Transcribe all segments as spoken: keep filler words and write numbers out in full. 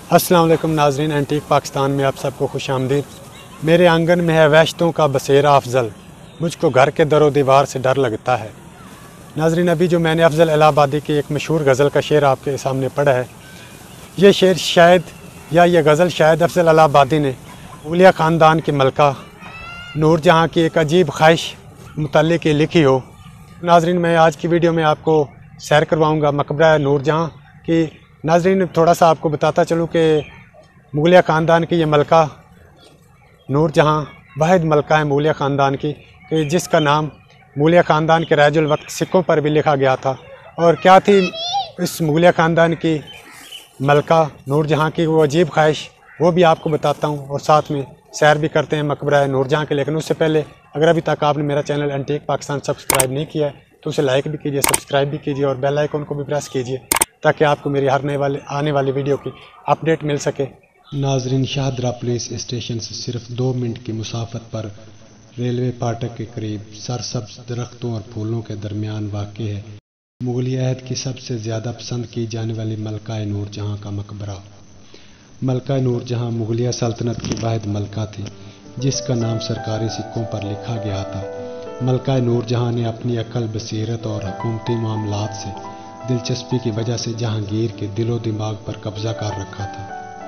अस्सलाम वालेकुम नाजरीन, एंटीक पाकिस्तान में आप सबको खुश आमदीद। मेरे आंगन में है वहशतों का बसेरा अफजल, मुझको घर के दरो दीवार से डर लगता है। नाजरीन, अभी जो मैंने अफजल इलाहाबादी की एक मशहूर गज़ल का शेर आपके सामने पढ़ा है, ये शेर शायद या ये गज़ल शायद अफजल इलाहाबादी ने मुगलिया ख़ानदान की मलका नूर जहाँ की एक अजीब ख्वाहिश मुतल्लिक़ लिखी हो। नाजरीन, मैं आज की वीडियो में आपको सैर करवाऊँगा मकबरा नूर जहाँ की। नाजरीन, थोड़ा सा आपको बताता चलूँ कि मुगलिया ख़ानदान की ये मलका नूर जहाँ वाहिद मलका है मुगलिया ख़ानदान की, कि जिसका नाम मुगलिया ख़ानदान के राजुल वक्त सिक्कों पर भी लिखा गया था। और क्या थी इस मुगलिया ख़ानदान की मलका नूर जहाँ की वो अजीब ख्वाहिश, वो भी आपको बताता हूँ और साथ में सैर भी करते हैं मकबरा नूर जहाँ के। लेकिन उससे पहले अगर अभी तक आपने मेरा चैनल एंटीक पाकिस्तान सब्सक्राइब नहीं किया है तो उसे लाइक भी कीजिए, सब्सक्राइब भी कीजिए और बेल आइकन को भी प्रेस कीजिए ताकि आपको मेरी हर नए वाले आने वाली वीडियो की अपडेट मिल सके। नाजरीन, शाहदरा पुलिस स्टेशन से सिर्फ दो मिनट की मुसाफत पर रेलवे फाटक के करीब सरसब्ज दरख्तों और फूलों के दरमियान वाक़ है मुगली अहद की सबसे ज़्यादा पसंद की जाने वाली मलका नूर जहाँ का मकबरा। मलका नूर जहाँ मुगलिया सल्तनत की वाहिद मलका थी जिसका नाम सरकारी सिक्कों पर लिखा गया था। मलका नूर जहाँ ने अपनी अक्ल, बसीरत और हुकूमती मामलात से दिलचस्पी की वजह से जहांगीर के दिलो दिमाग पर कब्जा कर रखा था।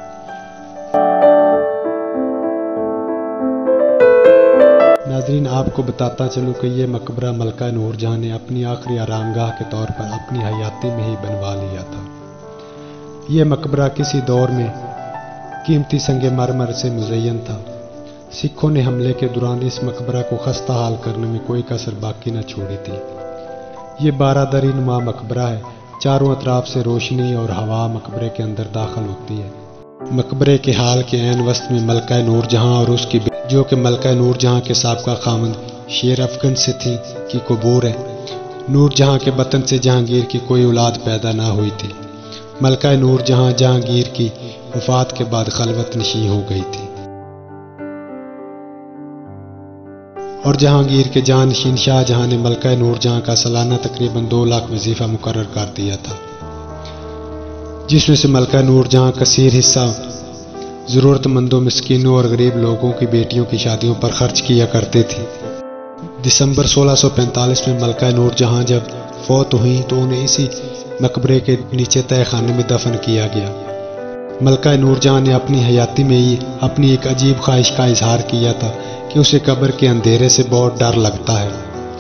नाजरीन, आपको बताता चलूं कि यह मकबरा मलका नूर जहाँ ने अपनी आखिरी आरामगाह के तौर पर अपनी हयाती में ही बनवा लिया था। यह मकबरा किसी दौर में कीमती संगे मरमर से मुज़य्यन था। सिखों ने हमले के दौरान इस मकबरा को खस्ता हाल करने में कोई कसर बाकी न छोड़ी थी। ये बारादरी नुमा मकबरा है, चारों अतराफ से रोशनी और हवा मकबरे के अंदर दाखिल होती है। मकबरे के हाल के ऐन वस्त में मलका नूर जहाँ और उसकी जो कि मलका नूर जहाँ के साबका खामंद शेर अफगन से थी की कबूर है। नूर जहाँ के बतन से जहांगीर की कोई औलाद पैदा ना हुई थी। मलका नूर जहाँ जहांगीर की वफात के बाद खलवत नशी हो गई थी और जहांगीर के जानशीन शाहजहां ने मलका नूर जहाँ का सालाना तकरीबन दो लाख वजीफा मुकर्रर कर दिया था, जिसमें से मलका नूर जहाँ कसीर हिस्सा ज़रूरतमंदों, मिस्कीनों और गरीब लोगों की बेटियों की शादियों पर खर्च किया करते थे। दिसंबर सोलह सौ पैंतालीस में मलका नूर जहाँ जब फौत हुई तो उन्हें इसी मकबरे के नीचे तय खाने में दफन किया गया। मलका नूर जहाँ ने अपनी हयाती में ही अपनी एक अजीब ख्वाहिश का इजहार किया था कि उसे कब्र के अंधेरे से बहुत डर लगता है।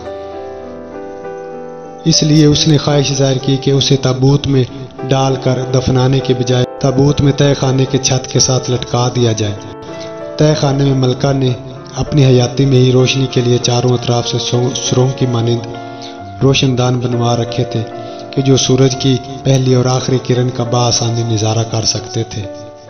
इसलिए उसने ख्वाहिश जाहिर की कि उसे ताबूत में डालकर दफनाने के बजाय ताबूत में तय खाने के छत के साथ लटका दिया जाए। तय खाने में मलका ने अपनी हयाती में ही रोशनी के लिए चारों अतराफ से सुरंग की मानिंद रोशनदान बनवा रखे थे कि जो सूरज की पहली और आखिरी किरण का बाआसानी नज़ारा कर सकते थे।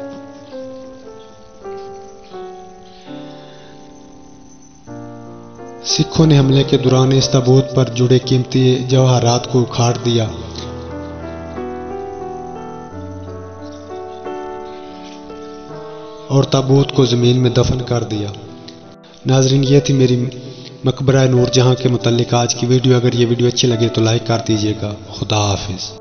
सिखों ने हमले के दौरान इस ताबूत पर जुड़े कीमती जवाहरात को उखाड़ दिया और ताबूत को ज़मीन में दफन कर दिया। नाजरीन, ये थी मेरी मकबरा नूर जहाँ के मुतल्लिक आज की वीडियो। अगर ये वीडियो अच्छी लगे तो लाइक कर दीजिएगा। खुदा हाफिज़।